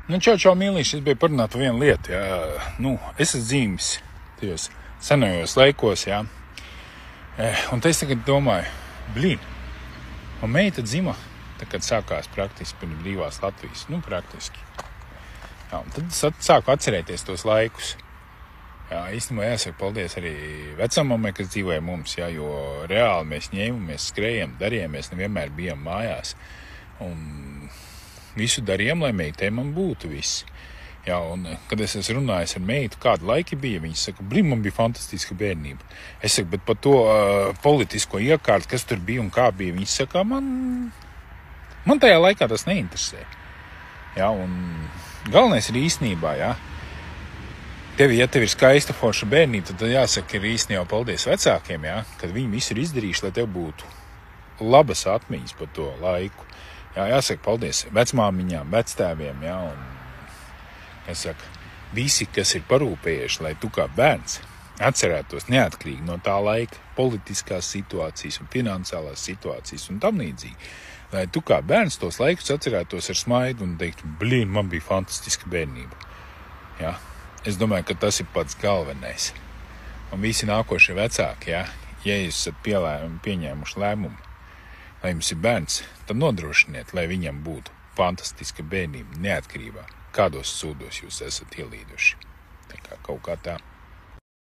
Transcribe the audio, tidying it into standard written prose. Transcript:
Čau, mīlīši, es biju parunāt vienu lietu, jā. Es esmu dzīvis tajos senajos laikos, jā. Un te es tagad domāju, man meita dzima, kad sākās praktiski pirms brīvās Latvijas, praktiski. Jā, un tad es sāku atcerēties tos laikus. Jā, īstenībā jāsaka paldies arī vecamamai, kas dzīvoja mums, jā, jo reāli mēs ņēmamies, skrējam, darījāmies, nevienmēr bijām mājās. Un visu darījām, lai meitai man būtu viss. Jā, un kad es esmu runājis ar meitu, kādi laiki bija, viņa saka, man bija fantastiska bērnība. Es saku, bet par to politisko iekārtu, kas tur bija un kā bija, viņa saka, man tajā laikā tas neinteresē. Jā, un galvenais ir īstenībā, jā. Ja tev ir skaista forša bērnība, tad jāsaka, ir īstenībā paldies vecākiem, jā, kad viņi visu ir izdarījuši, lai tev būtu labas atmiņas par to laiku. Jā, jāsaka paldies vecmāmiņām, vectēviem, jā, un visi, kas ir parūpējuši, lai tu kā bērns atcerētos neatkarīgi no tā laika politiskās situācijas un finansiālās situācijas un tam līdzīgi, lai tu kā bērns tos laikus atcerētos ar smaidu un teiktu, man bija fantastiska bērnība. Jā, es domāju, ka tas ir pats galvenais. Un visi nākošie vecāki, jā, ja jūs esat pieņēmuši lēmumu, lai jums ir bērns, tad nodrošiniet, lai viņam būtu fantastiska bērnība neatkarībā, kādos sūdos jūs esat ielīduši. Tā kā kaut kā tā.